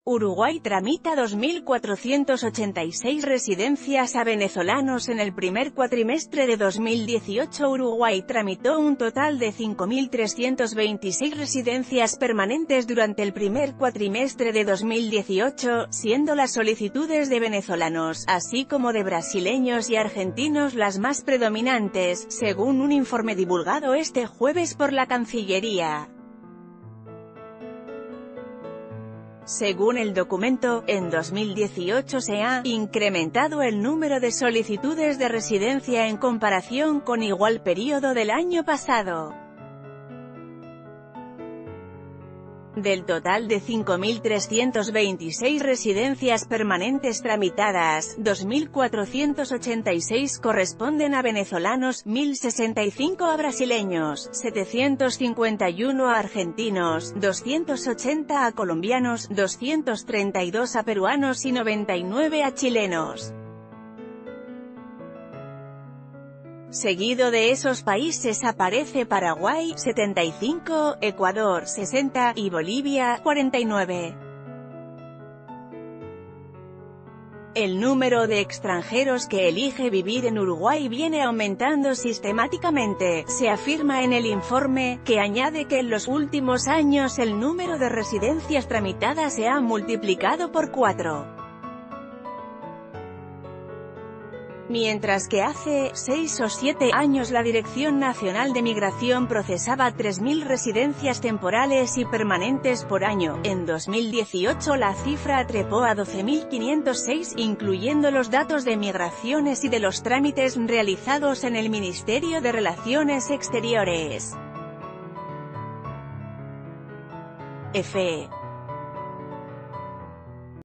Uruguay tramita 2.486 residencias a venezolanos en el primer cuatrimestre de 2018. Uruguay tramitó un total de 5.326 residencias permanentes durante el primer cuatrimestre de 2018, siendo las solicitudes de venezolanos, así como de brasileños y argentinos las más predominantes, según un informe divulgado este jueves por la Cancillería. Según el documento, en 2018 se ha incrementado el número de solicitudes de residencia en comparación con igual periodo del año pasado. Del total de 5.326 residencias permanentes tramitadas, 2.486 corresponden a venezolanos, 1.065 a brasileños, 751 a argentinos, 280 a colombianos, 232 a peruanos y 99 a chilenos. Seguido de esos países aparece Paraguay, 75, Ecuador, 60, y Bolivia, 49. El número de extranjeros que elige vivir en Uruguay viene aumentando sistemáticamente, se afirma en el informe, que añade que en los últimos años el número de residencias tramitadas se ha multiplicado por 4. Mientras que hace 6 o 7 años la Dirección Nacional de Migración procesaba 3.000 residencias temporales y permanentes por año, en 2018 la cifra trepó a 12.506, incluyendo los datos de migraciones y de los trámites realizados en el Ministerio de Relaciones Exteriores. F.